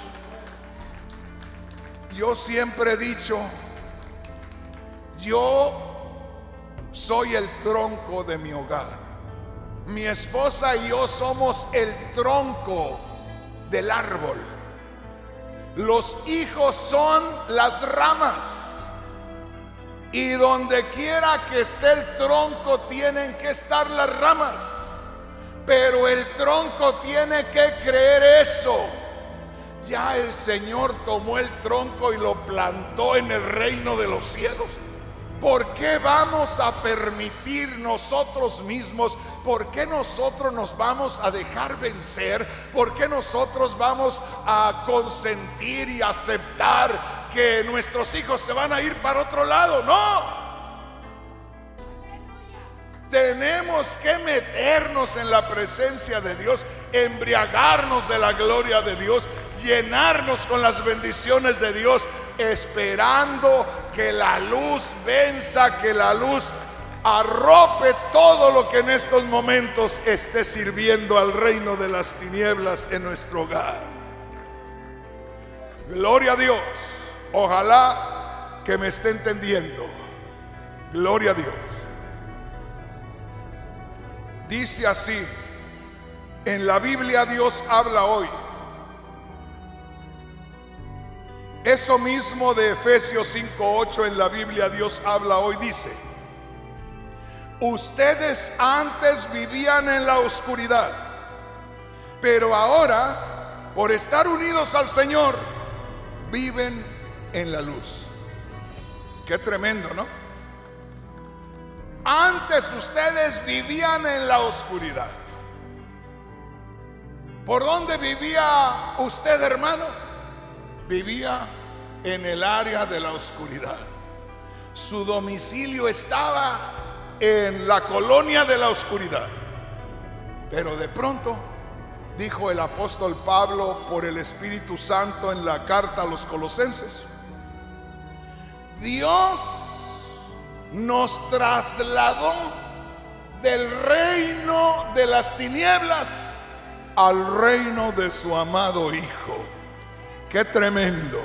Yo siempre he dicho, yo soy el tronco de mi hogar. Mi esposa y yo somos el tronco del árbol. Los hijos son las ramas. Y donde quiera que esté el tronco tienen que estar las ramas. Pero el tronco tiene que creer eso. Ya el Señor tomó el tronco y lo plantó en el reino de los cielos. ¿Por qué vamos a permitir nosotros mismos? ¿Por qué nosotros nos vamos a dejar vencer? ¿Por qué nosotros vamos a consentir y aceptar que nuestros hijos se van a ir para otro lado? No. Tenemos que meternos en la presencia de Dios, embriagarnos de la gloria de Dios, llenarnos con las bendiciones de Dios, esperando que la luz venza, que la luz arrope todo lo que en estos momentos esté sirviendo al reino de las tinieblas en nuestro hogar. Gloria a Dios. Ojalá que me esté entendiendo. Gloria a Dios. Dice así, en la Biblia Dios habla hoy. Eso mismo de Efesios cinco ocho en la Biblia Dios habla hoy, dice: ustedes antes vivían en la oscuridad, pero ahora, por estar unidos al Señor, viven en la luz. Qué tremendo, ¿no? Antes ustedes vivían en la oscuridad. ¿Por dónde vivía usted, hermano? Vivía en el área de la oscuridad. Su domicilio estaba en la colonia de la oscuridad. Pero de pronto, dijo el apóstol Pablo por el Espíritu Santo en la carta a los Colosenses, Dios nos trasladó del reino de las tinieblas al reino de su amado Hijo. Qué tremendo.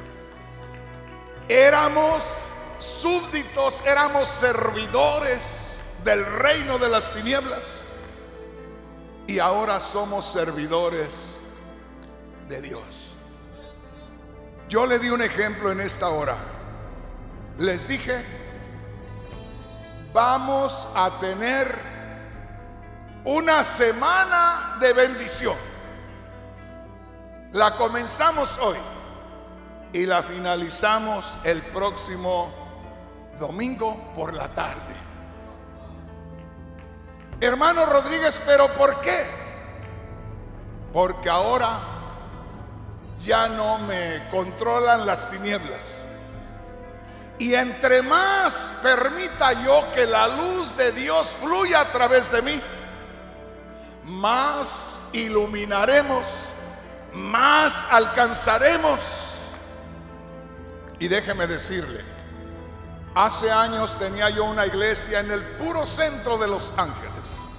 Éramos súbditos, éramos servidores del reino de las tinieblas, y ahora somos servidores de Dios. Yo le di un ejemplo en esta hora. Les dije, vamos a tener una semana de bendición. La comenzamos hoy y la finalizamos el próximo domingo por la tarde. Hermano Rodríguez, ¿pero por qué? Porque ahora ya no me controlan las tinieblas. Y entre más permita yo que la luz de Dios fluya a través de mí, más iluminaremos, más alcanzaremos. Y déjeme decirle, hace años tenía yo una iglesia en el puro centro de Los Ángeles,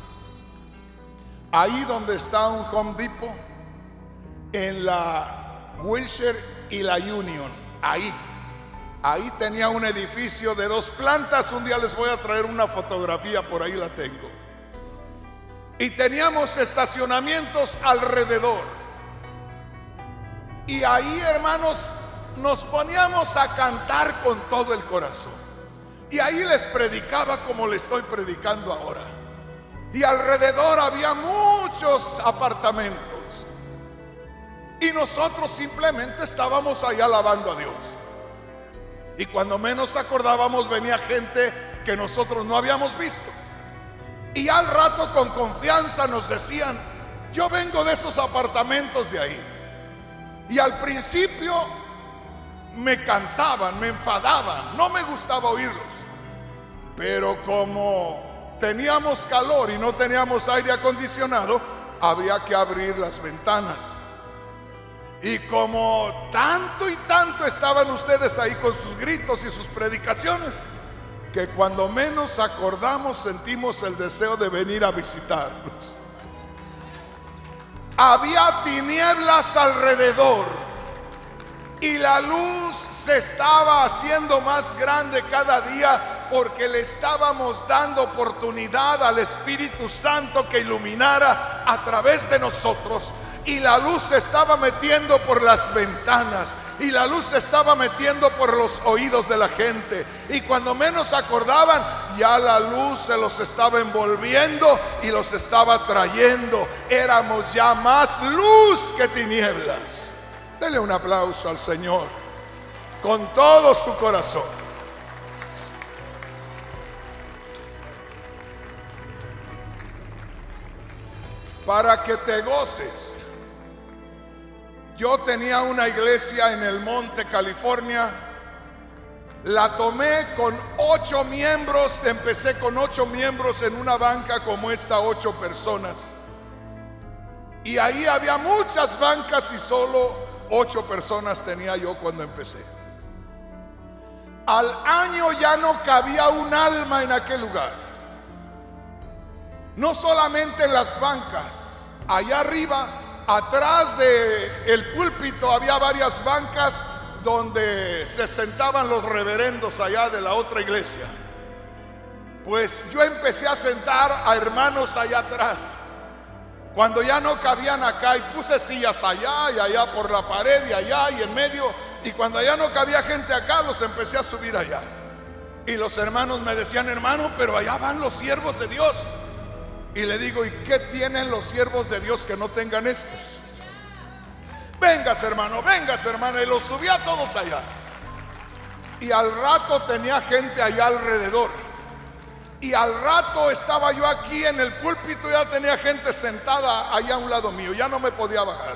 ahí donde está un Home Depot, en la Wilshire y la Union. Ahí Ahí tenía un edificio de dos plantas. Un día les voy a traer una fotografía, por ahí la tengo. Y teníamos estacionamientos alrededor. Y ahí, hermanos, nos poníamos a cantar con todo el corazón. Y ahí les predicaba como le estoy predicando ahora. Y alrededor había muchos apartamentos. Y nosotros simplemente estábamos ahí alabando a Dios. Y cuando menos acordábamos, venía gente que nosotros no habíamos visto. Y al rato, con confianza, nos decían: yo vengo de esos apartamentos de ahí. Y al principio me cansaban, me enfadaban, no me gustaba oírlos. Pero como teníamos calor y no teníamos aire acondicionado, había que abrir las ventanas. Y como tanto y tanto estaban ustedes ahí con sus gritos y sus predicaciones, que cuando menos acordamos sentimos el deseo de venir a visitarlos. Había tinieblas alrededor y la luz se estaba haciendo más grande cada día, porque le estábamos dando oportunidad al Espíritu Santo que iluminara a través de nosotros. Y la luz se estaba metiendo por las ventanas, y la luz se estaba metiendo por los oídos de la gente, y cuando menos acordaban, ya la luz se los estaba envolviendo y los estaba trayendo. Éramos ya más luz que tinieblas. Dele un aplauso al Señor con todo su corazón. Para que te goces. Yo tenía una iglesia en el Monte, California. La tomé con ocho miembros. Empecé con ocho miembros en una banca como esta, ocho personas. Y ahí había muchas bancas y solo ocho personas tenía yo cuando empecé. Al año ya no cabía un alma en aquel lugar. No solamente en las bancas, allá arriba, atrás del púlpito había varias bancas donde se sentaban los reverendos allá de la otra iglesia. Pues yo empecé a sentar a hermanos allá atrás, cuando ya no cabían acá, y puse sillas allá y allá por la pared y allá y en medio, y cuando ya no cabía gente acá, los empecé a subir allá. Y los hermanos me decían: hermano, pero allá van los siervos de Dios. Y le digo: ¿y qué tienen los siervos de Dios que no tengan estos? Vengas, hermano, vengas, hermano. Y los subí a todos allá. Y al rato tenía gente allá alrededor. Y al rato estaba yo aquí en el púlpito, ya tenía gente sentada allá a un lado mío. Ya no me podía bajar.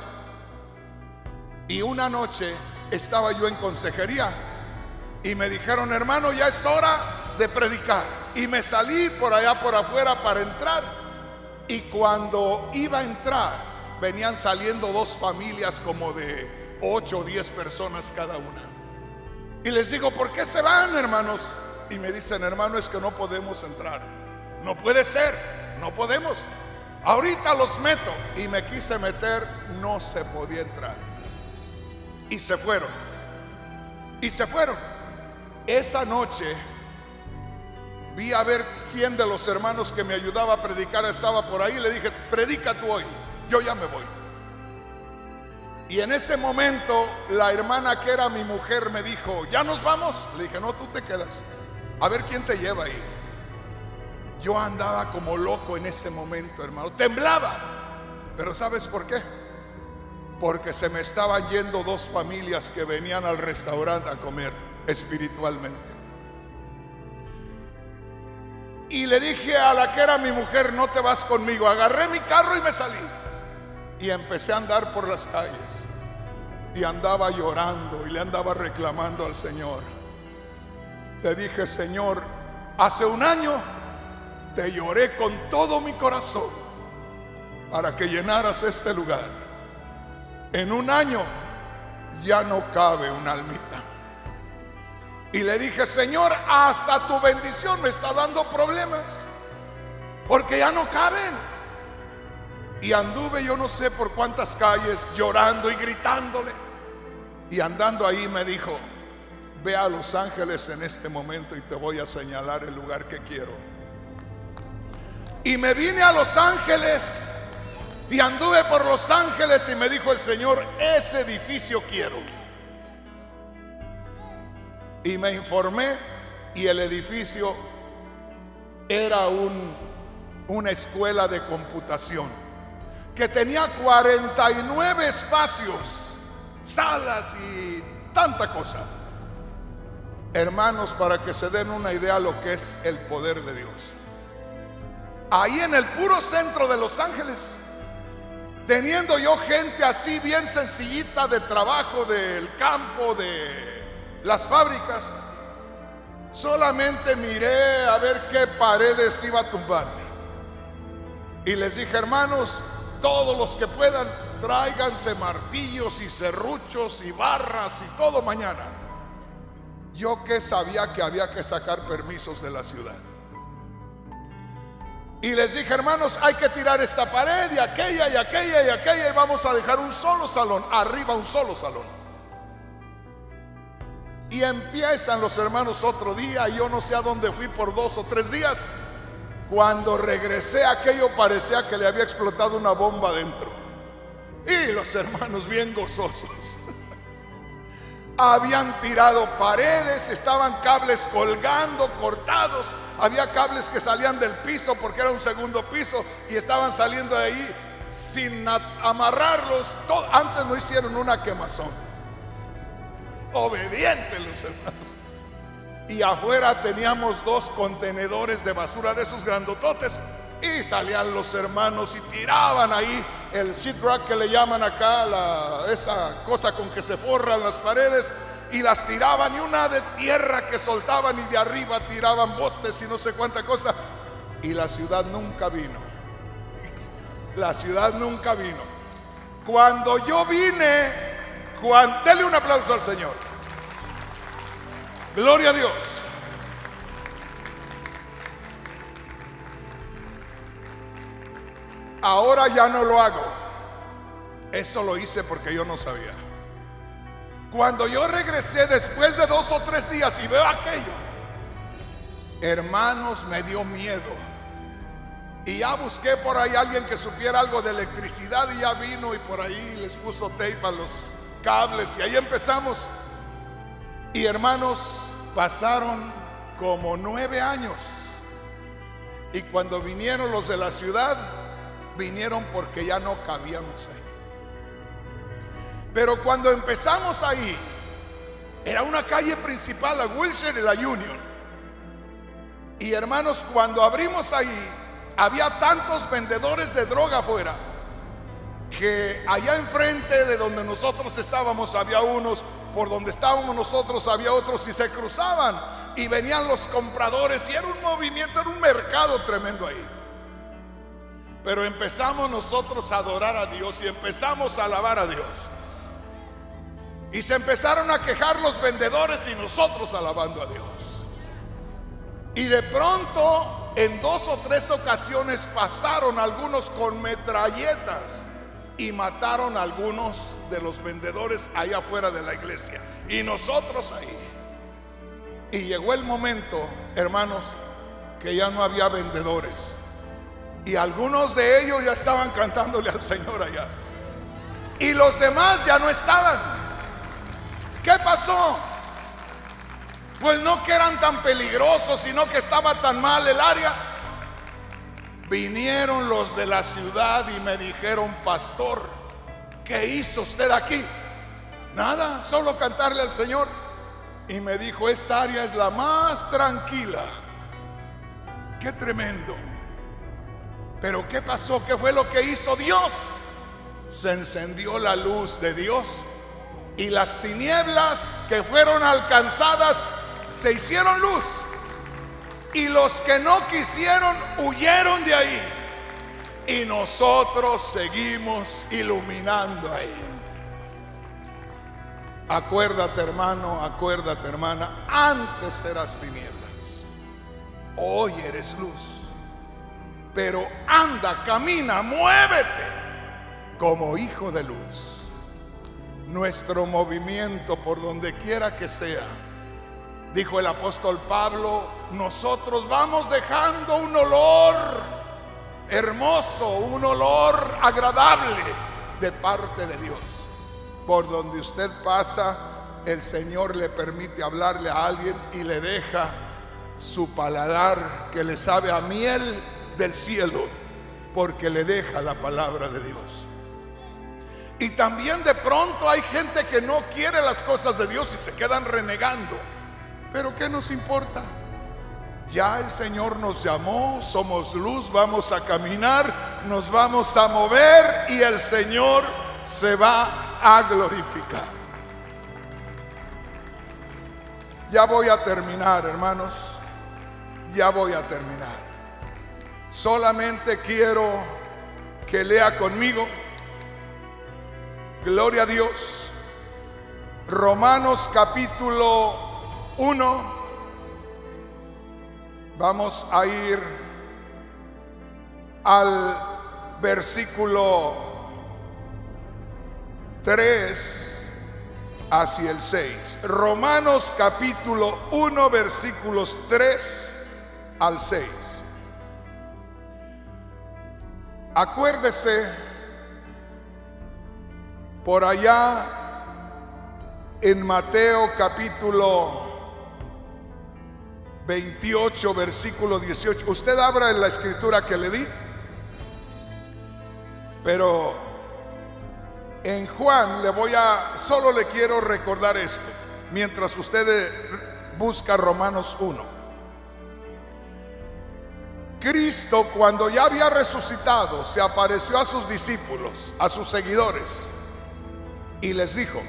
Y una noche estaba yo en consejería y me dijeron: hermano, ya es hora de predicar. Y me salí por allá por afuera para entrar. Y cuando iba a entrar, venían saliendo dos familias como de ocho o diez personas cada una. Y les digo: ¿por qué se van, hermanos? Y me dicen: hermano, es que no podemos entrar. No puede ser, no podemos. Ahorita los meto. Y me quise meter, no se podía entrar. Y se fueron. Y se fueron. Esa noche vi a ver quién de los hermanos que me ayudaba a predicar estaba por ahí. Le dije: predica tú hoy, yo ya me voy. Y en ese momento la hermana que era mi mujer me dijo: ¿ya nos vamos? Le dije: no, tú te quedas. A ver quién te lleva ahí. Yo andaba como loco en ese momento, hermano. Temblaba. Pero ¿sabes por qué? Porque se me estaban yendo dos familias que venían al restaurante a comer espiritualmente. Y le dije a la que era mi mujer: no te vas conmigo. Agarré mi carro y me salí. Y empecé a andar por las calles. Y andaba llorando y le andaba reclamando al Señor. Le dije: Señor, hace un año te lloré con todo mi corazón para que llenaras este lugar. En un año ya no cabe una almita. Y le dije: Señor, hasta tu bendición me está dando problemas, porque ya no caben. Y anduve yo no sé por cuántas calles llorando y gritándole. Y andando ahí me dijo: ve a Los Ángeles en este momento y te voy a señalar el lugar que quiero. Y me vine a Los Ángeles y anduve por Los Ángeles y me dijo el Señor: ese edificio quiero. Y me informé y el edificio era un, una escuela de computación que tenía cuarenta y nueve espacios, salas y tanta cosa. Hermanos, para que se den una idea lo que es el poder de Dios. Ahí en el puro centro de Los Ángeles, teniendo yo gente así bien sencillita de trabajo del campo, de las fábricas, Solamente miré a ver qué paredes iba a tumbar. Y les dije: hermanos, todos los que puedan, tráiganse martillos y serruchos y barras y todo mañana. Yo que sabía que había que sacar permisos de la ciudad. Y les dije: hermanos, hay que tirar esta pared y aquella y aquella y aquella, y vamos a dejar un solo salón, arriba un solo salón. Y empiezan los hermanos otro día, y yo no sé a dónde fui por dos o tres días. Cuando regresé, aquello parecía que le había explotado una bomba dentro. Y los hermanos bien gozosos. Habían tirado paredes, estaban cables colgando, cortados. Había cables que salían del piso porque era un segundo piso y estaban saliendo de ahí sin amarrarlos. Todo, antes no hicieron una quemazón. Obedientes los hermanos. Y afuera teníamos dos contenedores de basura de esos grandototes. Y salían los hermanos y tiraban ahí el sheetrock que le llaman acá, la, esa cosa con que se forran las paredes, y las tiraban, y una de tierra que soltaban, y de arriba tiraban botes y no sé cuánta cosa. Y la ciudad nunca vino. La ciudad nunca vino. Cuando yo vine, cuando, denle un aplauso al Señor. Gloria a Dios. Ahora ya no lo hago. Eso lo hice porque yo no sabía. Cuando yo regresé después de dos o tres días y veo aquello, hermanos, me dio miedo. Y ya busqué por ahí a alguien que supiera algo de electricidad, y ya vino y por ahí les puso tape a los cables, y ahí empezamos. Y hermanos, pasaron como nueve años. Y cuando vinieron los de la ciudad, vinieron porque ya no cabíamos ahí. Pero cuando empezamos ahí, era una calle principal, la Wilshire y la Union. Y hermanos, cuando abrimos ahí, había tantos vendedores de droga afuera, que allá enfrente de donde nosotros estábamos había unos, por donde estábamos nosotros había otros, y se cruzaban y venían los compradores, y era un movimiento, era un mercado tremendo ahí. Pero empezamos nosotros a adorar a Dios y empezamos a alabar a Dios, y se empezaron a quejar los vendedores y nosotros alabando a Dios. Y de pronto, en dos o tres ocasiones, pasaron algunos con metralletas y mataron a algunos de los vendedores allá afuera de la iglesia, y nosotros ahí. Y llegó el momento, hermanos, que ya no había vendedores, y algunos de ellos ya estaban cantándole al Señor allá, y los demás ya no estaban. ¿Qué pasó? Pues no que eran tan peligrosos, sino que estaba tan mal el área. Vinieron los de la ciudad y me dijeron: pastor, ¿qué hizo usted aquí? Nada, solo cantarle al Señor. Y me dijo: esta área es la más tranquila. Qué tremendo. Pero ¿qué pasó? ¿Qué fue lo que hizo Dios? Se encendió la luz de Dios, y las tinieblas que fueron alcanzadas se hicieron luz, y los que no quisieron huyeron de ahí, y nosotros seguimos iluminando ahí. Acuérdate, hermano, acuérdate, hermana, antes eras tinieblas, hoy eres luz. Pero anda, camina, muévete como hijo de luz. Nuestro movimiento, por donde quiera que sea, dijo el apóstol Pablo, nosotros vamos dejando un olor hermoso, un olor agradable de parte de Dios. Por donde usted pasa, el Señor le permite hablarle a alguien y le deja su paladar que le sabe a miel del cielo, porque le deja la palabra de Dios. Y también de pronto hay gente que no quiere las cosas de Dios y se quedan renegando. Pero ¿qué nos importa? Ya el Señor nos llamó, somos luz, vamos a caminar, nos vamos a mover, y el Señor se va a glorificar. Ya voy a terminar, hermanos. Ya voy a terminar. Solamente quiero que lea conmigo, gloria a Dios, Romanos capítulo uno. Vamos a ir al versículo tres hacia el seis. Romanos capítulo uno, versículos tres al seis. Acuérdese, por allá en Mateo capítulo veintiocho, versículo dieciocho. Usted abra en la escritura que le di, pero en Juan le voy a, solo le quiero recordar esto, mientras usted busca Romanos uno. Cristo, cuando ya había resucitado, se apareció a sus discípulos, a sus seguidores, y les dijo: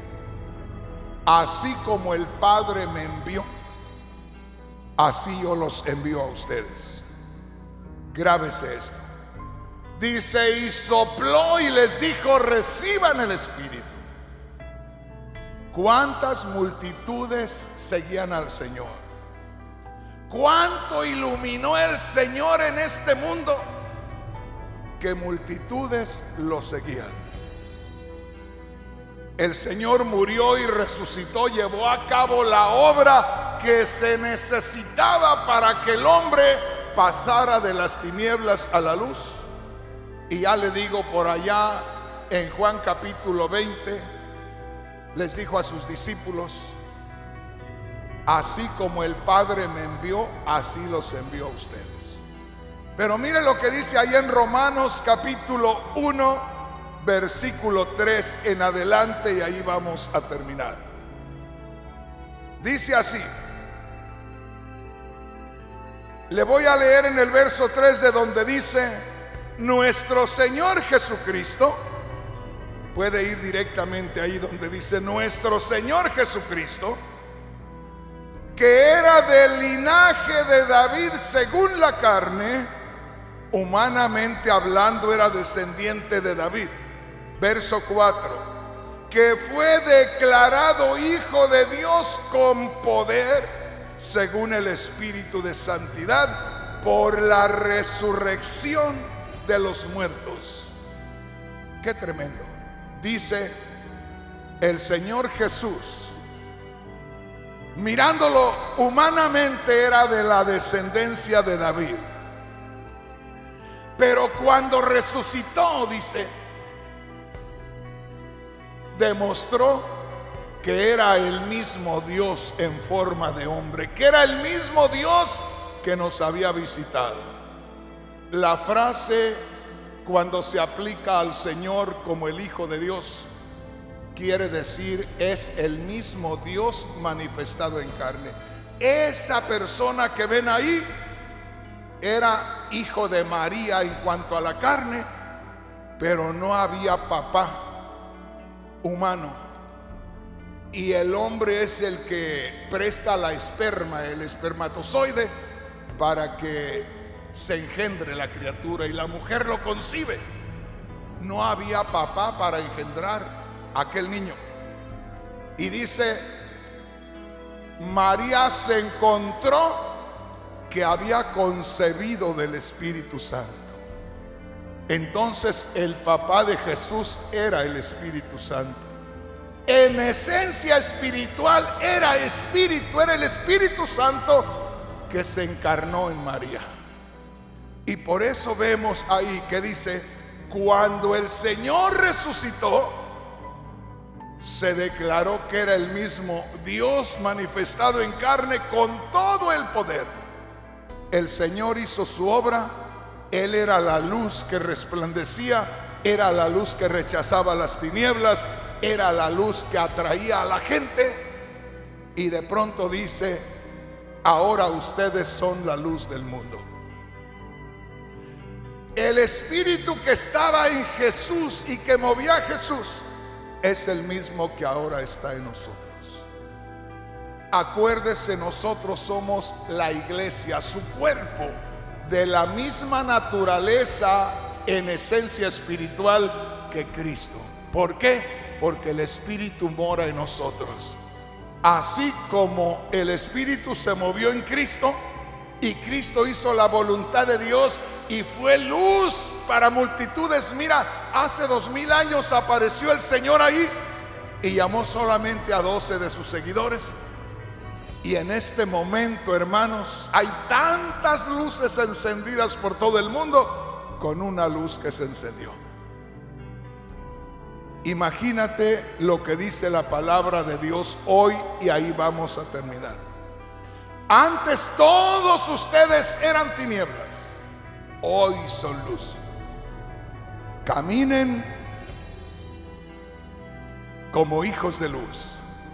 así como el Padre me envió, así yo los envío a ustedes. Grábese esto. Dice: y sopló y les dijo: reciban el Espíritu. ¿Cuántas multitudes seguían al Señor? ¿Cuánto iluminó el Señor en este mundo? Que multitudes lo seguían. El Señor murió y resucitó, llevó a cabo la obra que se necesitaba para que el hombre pasara de las tinieblas a la luz. Y ya le digo, por allá en Juan capítulo veinte, les dijo a sus discípulos: así como el Padre me envió, así los envió a ustedes. Pero mire lo que dice ahí en Romanos capítulo uno, versículo tres en adelante, y ahí vamos a terminar. Dice así. Le voy a leer en el verso tres, de donde dice: nuestro Señor Jesucristo. Puede ir directamente ahí donde dice nuestro Señor Jesucristo, que era del linaje de David según la carne, humanamente hablando era descendiente de David. Verso cuatro: que fue declarado hijo de Dios con poder según el Espíritu de santidad por la resurrección de los muertos. Qué tremendo. Dice: el Señor Jesús, mirándolo humanamente, era de la descendencia de David, pero cuando resucitó, dice, demostró que era el mismo Dios en forma de hombre, que era el mismo Dios que nos había visitado. La frase, cuando se aplica al Señor como el Hijo de Dios, quiere decir es el mismo Dios manifestado en carne. Esa persona que ven ahí era hijo de María en cuanto a la carne, pero no había papá humano. Y el hombre es el que presta la esperma, el espermatozoide, para que se engendre la criatura, y la mujer lo concibe. No había papá para engendrar a aquel niño. Y dice: María se encontró que había concebido del Espíritu Santo. Entonces el papá de Jesús era el Espíritu Santo. En esencia espiritual era espíritu, era el Espíritu Santo que se encarnó en María. Y por eso vemos ahí que dice: cuando el Señor resucitó, se declaró que era el mismo Dios manifestado en carne con todo el poder. El Señor hizo su obra. Él era la luz que resplandecía, era la luz que rechazaba las tinieblas, era la luz que atraía a la gente. Y de pronto dice: ahora ustedes son la luz del mundo. El Espíritu que estaba en Jesús y que movía a Jesús es el mismo que ahora está en nosotros. acuérdese, nosotros somos la iglesia, su cuerpo, de la misma naturaleza en esencia espiritual que Cristo. ¿Por qué? Porque el Espíritu mora en nosotros. Así como el Espíritu se movió en Cristo y Cristo hizo la voluntad de Dios y fue luz para multitudes. Mira, hace dos mil años apareció el Señor ahí y llamó solamente a doce de sus seguidores. Y en este momento, hermanos, hay tantas luces encendidas por todo el mundo con una luz que se encendió. Imagínate lo que dice la palabra de Dios hoy, y ahí vamos a terminar. Antes todos ustedes eran tinieblas, hoy son luz. Caminen como hijos de luz.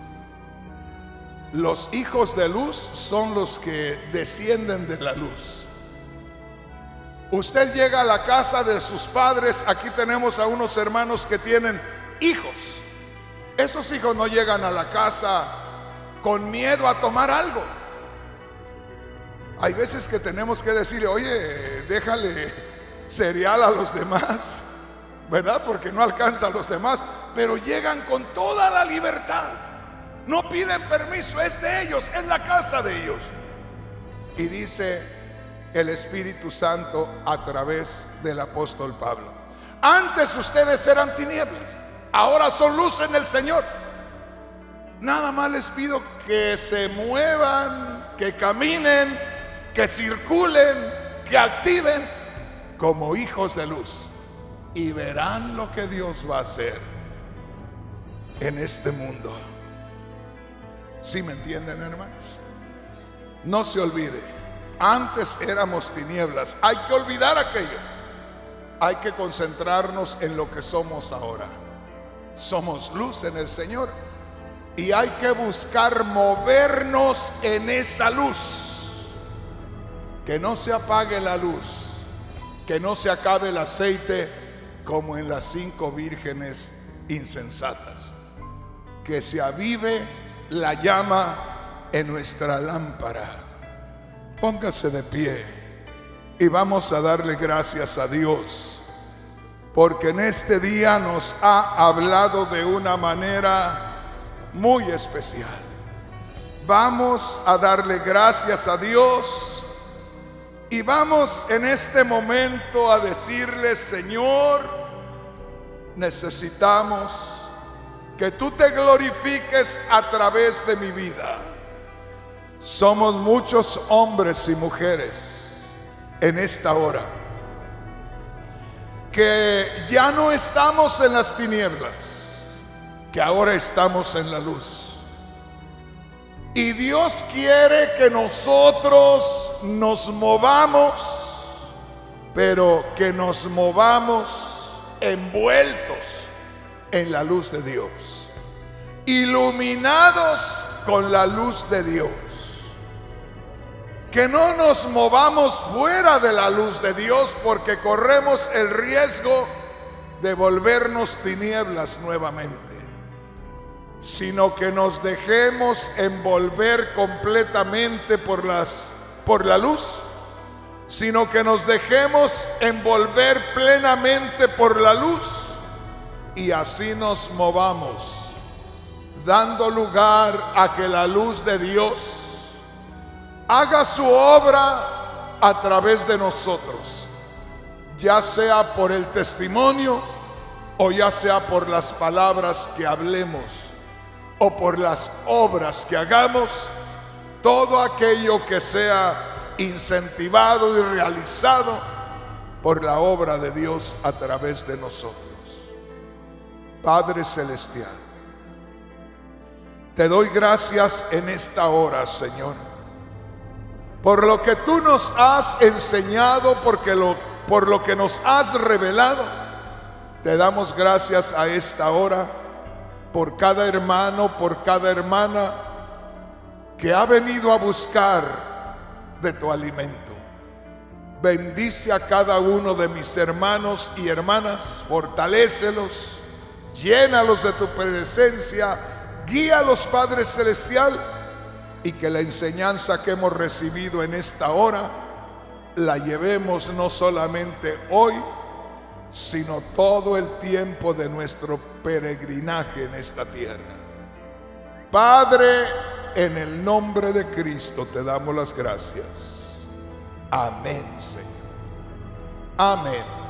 Los hijos de luz son los que descienden de la luz. Usted llega a la casa de sus padres. Aquí tenemos a unos hermanos que tienen hijos. Esos hijos no llegan a la casa con miedo a tomar algo. Hay veces que tenemos que decirle: oye, déjale cereal a los demás, ¿verdad? Porque no alcanza a los demás. Pero llegan con toda la libertad. No piden permiso, es de ellos, es la casa de ellos. Y dice el Espíritu Santo a través del apóstol Pablo: antes ustedes eran tinieblas, ahora son luz en el Señor. Nada más les pido que se muevan, que caminen, que circulen, que activen como hijos de luz, y verán lo que Dios va a hacer en este mundo. ¿Sí me entienden, hermanos? No se olvide, antes éramos tinieblas. Hay que olvidar aquello. Hay que concentrarnos en lo que somos ahora. Somos luz en el Señor, y hay que buscar movernos en esa luz. Que no se apague la luz, que no se acabe el aceite como en las cinco vírgenes insensatas. Que se avive la llama en nuestra lámpara. Póngase de pie y vamos a darle gracias a Dios, porque en este día nos ha hablado de una manera muy especial. Vamos a darle gracias a Dios y vamos en este momento a decirle: Señor, necesitamos que tú te glorifiques a través de mi vida. Somos muchos hombres y mujeres en esta hora que ya no estamos en las tinieblas, que ahora estamos en la luz. Y Dios quiere que nosotros nos movamos, pero que nos movamos envueltos en la luz de Dios, iluminados con la luz de Dios. Que no nos movamos fuera de la luz de Dios, porque corremos el riesgo de volvernos tinieblas nuevamente, sino que nos dejemos envolver completamente por las por la luz, sino que nos dejemos envolver plenamente por la luz, y así nos movamos, dando lugar a que la luz de Dios haga su obra a través de nosotros, ya sea por el testimonio, o ya sea por las palabras que hablemos, o por las obras que hagamos. Todo aquello que sea incentivado y realizado por la obra de Dios a través de nosotros. Padre Celestial, te doy gracias en esta hora, Señor, por lo que tú nos has enseñado, porque lo, por lo que nos has revelado. Te damos gracias a esta hora por cada hermano, por cada hermana que ha venido a buscar de tu alimento. Bendice a cada uno de mis hermanos y hermanas, fortalécelos, llénalos de tu presencia, guíalos, Padre Celestial, y que la enseñanza que hemos recibido en esta hora la llevemos no solamente hoy, sino todo el tiempo de nuestro peregrinaje en esta tierra. Padre, en el nombre de Cristo te damos las gracias. Amén, Señor. Amén.